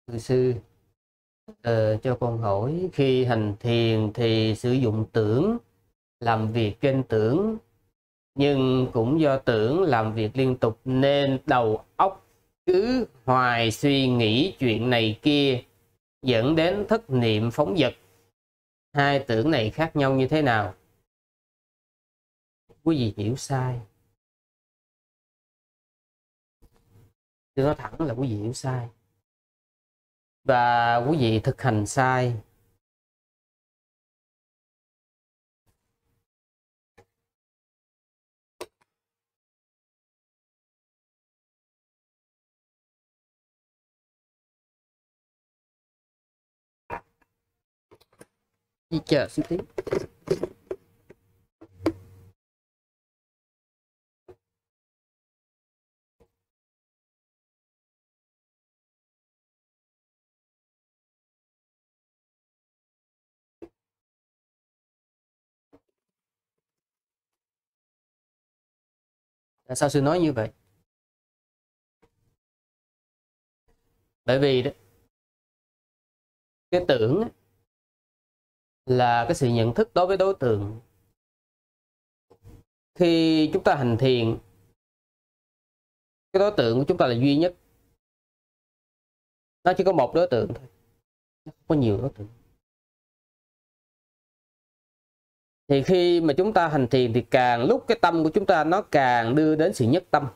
Thưa sư, cho con hỏi, khi hành thiền thì sử dụng tưởng, làm việc trên tưởng, nhưng cũng do tưởng làm việc liên tục nên đầu óc cứ hoài suy nghĩ chuyện này kia, dẫn đến thất niệm phóng dật. Hai tưởng này khác nhau như thế nào? Quý vị hiểu sai. Tôi nói thẳng là quý vị hiểu sai. Và quý vị thực hành sai. Đi chờ xíu tí. Tại sao sư nói như vậy? Bởi vì đó, cái tưởng là cái sự nhận thức đối với đối tượng. Khi chúng ta hành thiền, cái đối tượng của chúng ta là duy nhất. Nó chỉ có một đối tượng thôi, nó không có nhiều đối tượng. Thì khi mà chúng ta hành thiền thì càng lúc cái tâm của chúng ta nó càng đưa đến sự nhất tâm.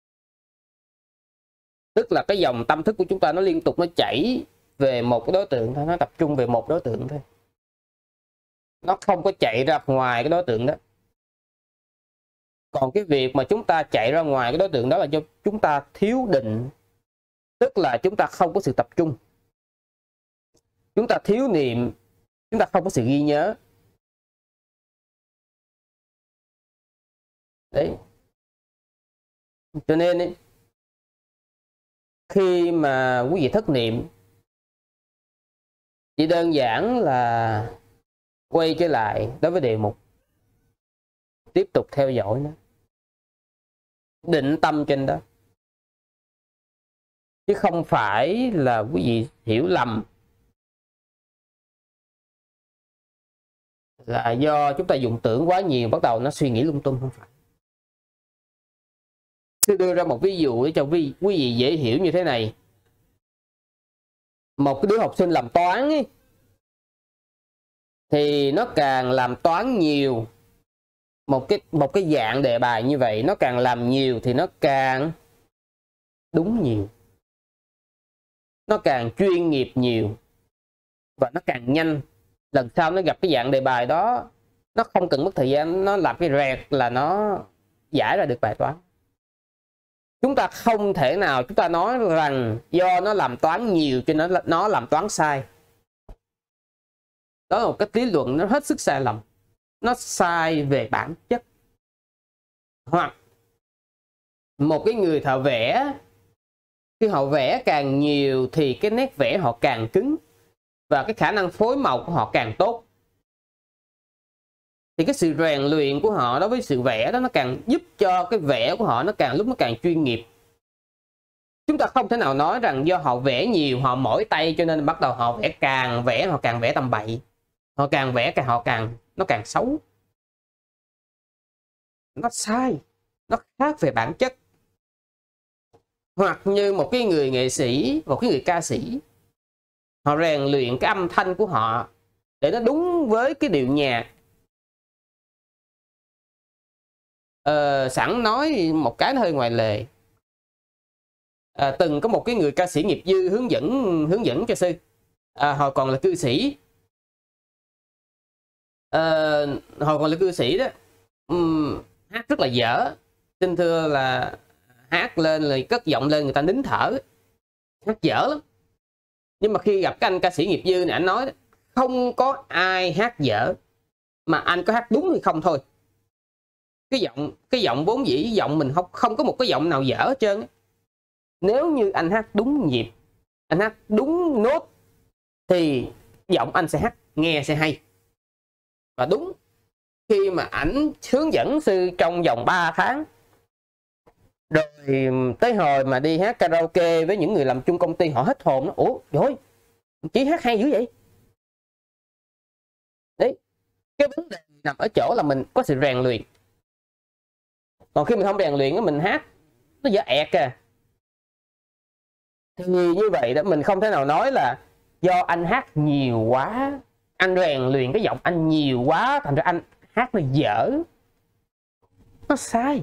Tức là cái dòng tâm thức của chúng ta nó liên tục nó chảy về một cái đối tượng thôi, nó tập trung về một đối tượng thôi. Nó không có chạy ra ngoài cái đối tượng đó. Còn cái việc mà chúng ta chạy ra ngoài cái đối tượng đó là do chúng ta thiếu định. Tức là chúng ta không có sự tập trung. Chúng ta thiếu niệm, chúng ta không có sự ghi nhớ. Đấy. Cho nên ấy, khi mà quý vị thất niệm, chỉ đơn giản là quay trở lại đối với đề mục, tiếp tục theo dõi nó, định tâm trên đó, chứ không phải là quý vị hiểu lầm là do chúng ta dùng tưởng quá nhiều bắt đầu nó suy nghĩ lung tung. Không phải. Tôi đưa ra một ví dụ để cho quý vị dễ hiểu như thế này. Một cái đứa học sinh làm toán ấy, thì nó càng làm toán nhiều, một cái dạng đề bài như vậy, nó càng làm nhiều thì nó càng đúng nhiều, nó càng chuyên nghiệp nhiều, và nó càng nhanh. Lần sau nó gặp cái dạng đề bài đó, nó không cần mất thời gian, nó làm cái rẹt là nó giải ra được bài toán. Chúng ta không thể nào chúng ta nói rằng do nó làm toán nhiều cho nên nó làm toán sai. Đó là một cái lý luận nó hết sức sai lầm. Nó sai về bản chất. Hoặc một cái người thợ vẽ, khi họ vẽ càng nhiều thì cái nét vẽ họ càng cứng, và cái khả năng phối màu của họ càng tốt. Thì cái sự rèn luyện của họ đối với sự vẽ đó, nó càng giúp cho cái vẽ của họ nó càng lúc nó càng chuyên nghiệp. Chúng ta không thể nào nói rằng do họ vẽ nhiều, họ mỏi tay cho nên bắt đầu họ họ càng vẽ tầm bậy. Họ càng vẽ nó càng xấu. Nó sai, nó khác về bản chất. Hoặc như một cái người nghệ sĩ, một cái người ca sĩ, họ rèn luyện cái âm thanh của họ để nó đúng với cái điệu nhạc. Sẵn nói một cái nó hơi ngoài lề. Từng có một cái người ca sĩ nghiệp dư hướng dẫn cho sư, hồi còn là cư sĩ. Hồi còn là cư sĩ đó, hát rất là dở. Xin thưa là hát lên rồi cất giọng lên người ta nín thở, hát dở lắm. Nhưng mà khi gặp cái anh ca sĩ nghiệp dư này, anh nói không có ai hát dở, mà anh có hát đúng hay không thôi. Cái giọng vốn dĩ giọng mình không có một cái giọng nào dở hết trơn. Nếu như anh hát đúng nhịp, anh hát đúng nốt thì giọng anh sẽ hát nghe sẽ hay. Và đúng, khi mà ảnh hướng dẫn sư trong vòng 3 tháng Rồi tới hồi mà đi hát karaoke với những người làm chung công ty, họ hết hồn nó, ủa trời, Chí hát hay dữ vậy. Đấy, cái vấn đề nằm ở chỗ là mình có sự rèn luyện. Còn khi mình không rèn luyện, mình hát nó dở ẹt à. Thì như vậy đó, mình không thể nào nói là do anh hát nhiều quá, anh rèn luyện cái giọng anh nhiều quá, thành ra anh hát nó dở. Nó sai.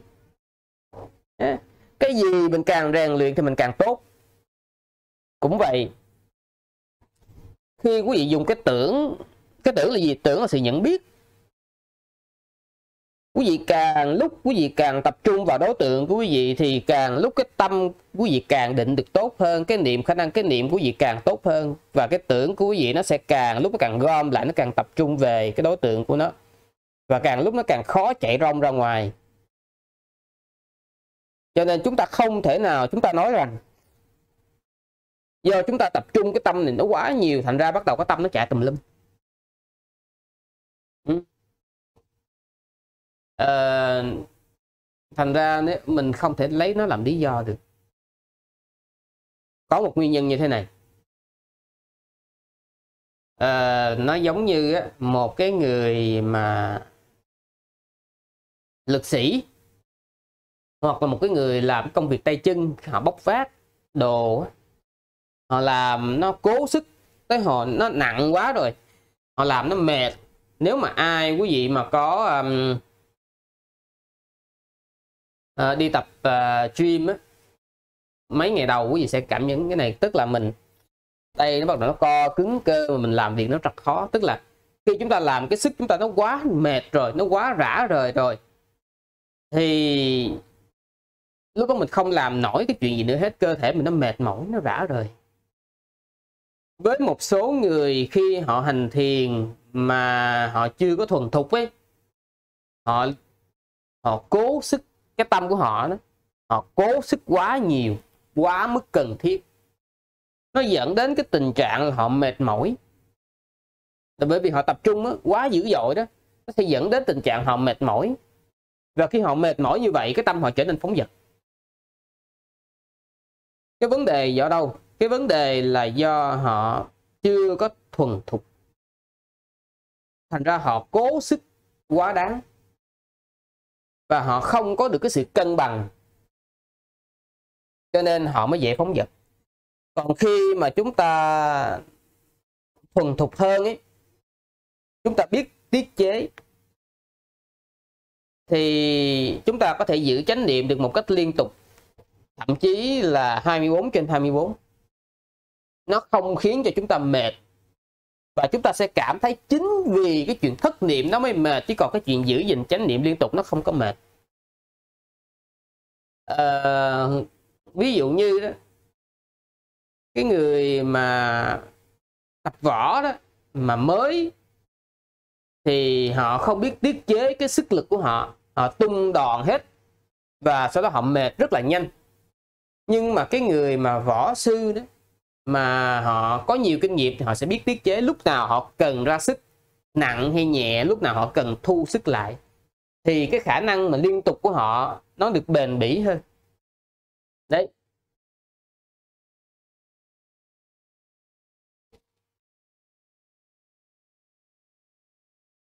Cái gì mình càng rèn luyện thì mình càng tốt. Cũng vậy, khi quý vị dùng cái tưởng là gì? Tưởng là sự nhận biết. Quý vị càng lúc quý vị càng tập trung vào đối tượng của quý vị thì càng lúc cái tâm quý vị càng định được tốt hơn, cái niệm, khả năng cái niệm của quý vị càng tốt hơn, và cái tưởng của quý vị nó sẽ càng lúc nó càng gom lại, nó càng tập trung về cái đối tượng của nó, và càng lúc nó càng khó chạy rong ra ngoài. Cho nên chúng ta không thể nào chúng ta nói rằng do chúng ta tập trung cái tâm này nó quá nhiều, thành ra bắt đầu cái tâm nó chạy tùm lum. Thành ra nếu mình không thể lấy nó làm lý do được. Có một nguyên nhân như thế này. Nó giống như một cái người mà lực sĩ, hoặc là một cái người làm công việc tay chân, họ bốc vác đồ, họ làm nó cố sức tới hồi nó nặng quá rồi, họ làm nó mệt. Nếu mà ai quý vị mà có đi tập gym á, mấy ngày đầu quý vị sẽ cảm nhận cái này, tức là mình đây nó bắt đầu nó co cứng cơ, mà mình làm việc nó rất khó. Tức là khi chúng ta làm cái sức chúng ta nó quá mệt rồi, nó quá rã rời rồi, thì lúc đó mình không làm nổi cái chuyện gì nữa hết, cơ thể mình nó mệt mỏi, nó rã rời. Với một số người khi họ hành thiền mà họ chưa có thuần thục ấy, họ cố sức, cái tâm của họ đó, họ cố sức quá nhiều, quá mức cần thiết, nó dẫn đến cái tình trạng là họ mệt mỏi. Là bởi vì họ tập trung đó, quá dữ dội đó, nó sẽ dẫn đến tình trạng họ mệt mỏi. Và khi họ mệt mỏi như vậy, cái tâm họ trở nên phóng dật. Cái vấn đề do đâu? Cái vấn đề là do họ chưa có thuần thục, thành ra họ cố sức quá đáng, và họ không có được cái sự cân bằng, cho nên họ mới dễ phóng dật. Còn khi mà chúng ta thuần thục hơn ấy, chúng ta biết tiết chế, thì chúng ta có thể giữ chánh niệm được một cách liên tục, thậm chí là 24/24. Nó không khiến cho chúng ta mệt, và chúng ta sẽ cảm thấy chính vì cái chuyện thất niệm nó mới mệt, chứ còn cái chuyện giữ gìn chánh niệm liên tục nó không có mệt. Ví dụ như đó, cái người mà tập võ đó mà mới, thì họ không biết tiết chế cái sức lực của họ, họ tung đòn hết, và sau đó họ mệt rất là nhanh. Nhưng mà cái người mà võ sư đó, mà họ có nhiều kinh nghiệm, thì họ sẽ biết tiết chế lúc nào họ cần ra sức nặng hay nhẹ, lúc nào họ cần thu sức lại, thì cái khả năng mà liên tục của họ nó được bền bỉ hơn. Đấy,